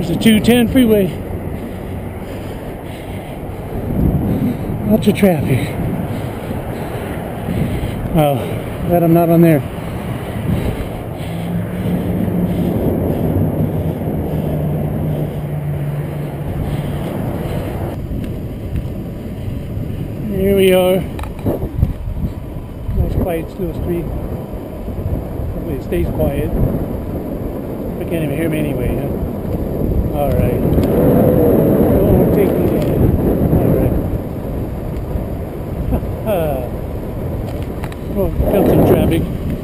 There's the 210 freeway. Lots of traffic. Oh, glad I'm not on there. Here we are. Nice quiet little street. Hopefully it stays quiet. I can't even hear me anyway, huh? Alright. Don't take me down. Alright. Oh, got some traffic.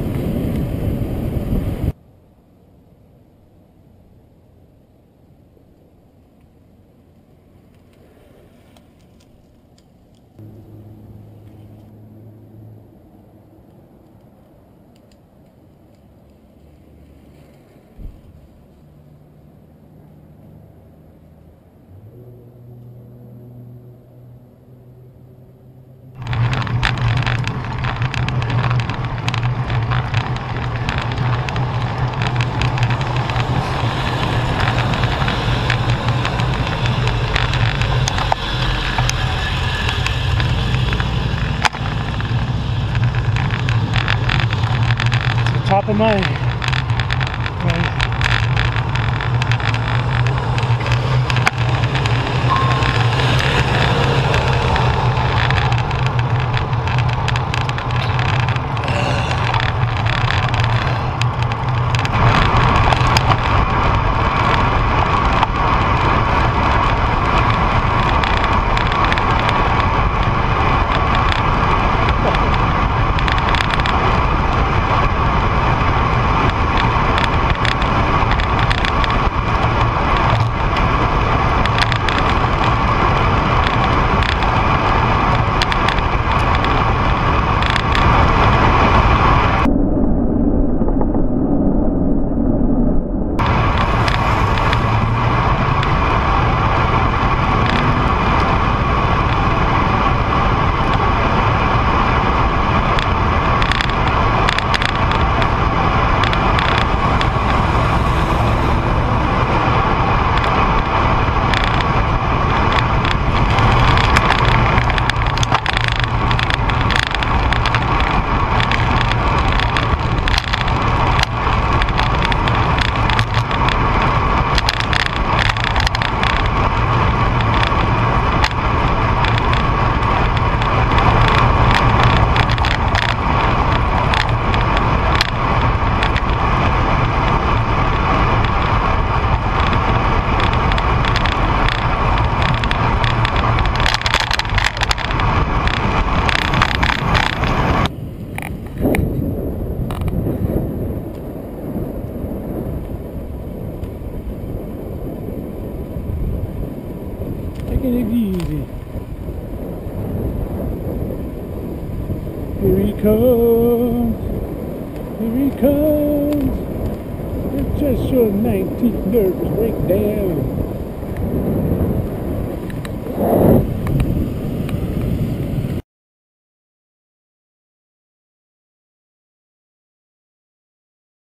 Top of my taking it easy. Here he comes. Here he comes. It's just your 19th nervous breakdown.